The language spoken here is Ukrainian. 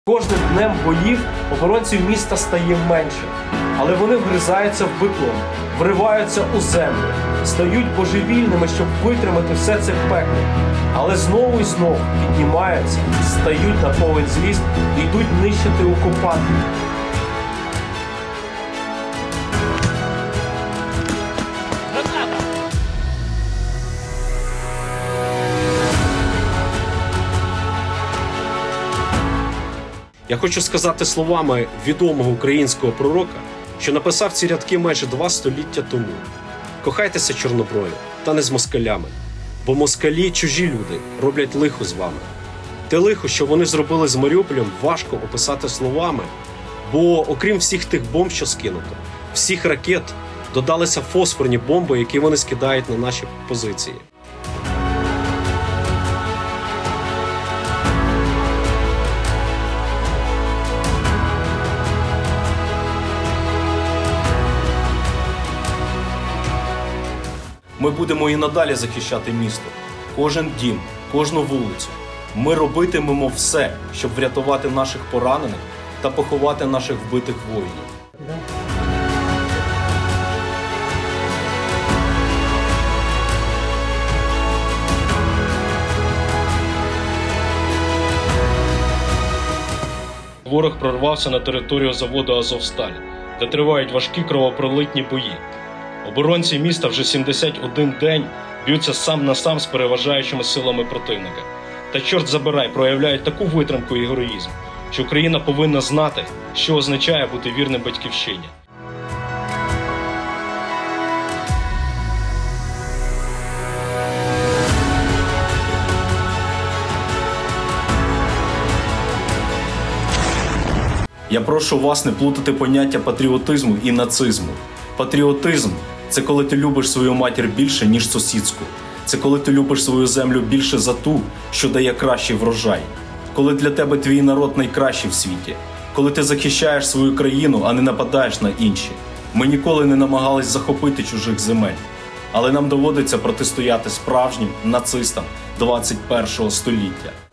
Кожним днем боїв оборонців міста стає менше, але вони вгризаються в битло, вриваються у землю, стають божевільними, щоб витримати все це пекло. Але знову і знову піднімаються, стають на повен зріст і йдуть нищити окупантів. Я хочу сказати словами відомого українського пророка, що написав ці рядки майже 2 століття тому. Кохайтеся, чорноброві, та не з москалями, бо москалі – чужі люди, роблять лихо з вами. Те лихо, що вони зробили з Маріуполем, важко описати словами, бо окрім всіх тих бомб, що скинуто, всіх ракет, додалися фосфорні бомби, які вони скидають на наші позиції. Ми будемо і надалі захищати місто. Кожен дім, кожну вулицю. Ми робитимемо все, щоб врятувати наших поранених та поховати наших вбитих воїнів. Ворог прорвався на територію заводу «Азовсталь», де тривають важкі кровопролитні бої. Оборонці міста вже 71 день б'ються сам на сам з переважаючими силами противника. Та чорт забирай, проявляють таку витримку і героїзм, що Україна повинна знати, що означає бути вірним батьківщині. Я прошу вас не плутати поняття патріотизму і нацизму. Патріотизм – це коли ти любиш свою матір більше, ніж сусідську. Це коли ти любиш свою землю більше за ту, що дає кращий врожай. Коли для тебе твій народ найкращий в світі. Коли ти захищаєш свою країну, а не нападаєш на інші. Ми ніколи не намагались захопити чужих земель. Але нам доводиться протистояти справжнім нацистам 21-го століття.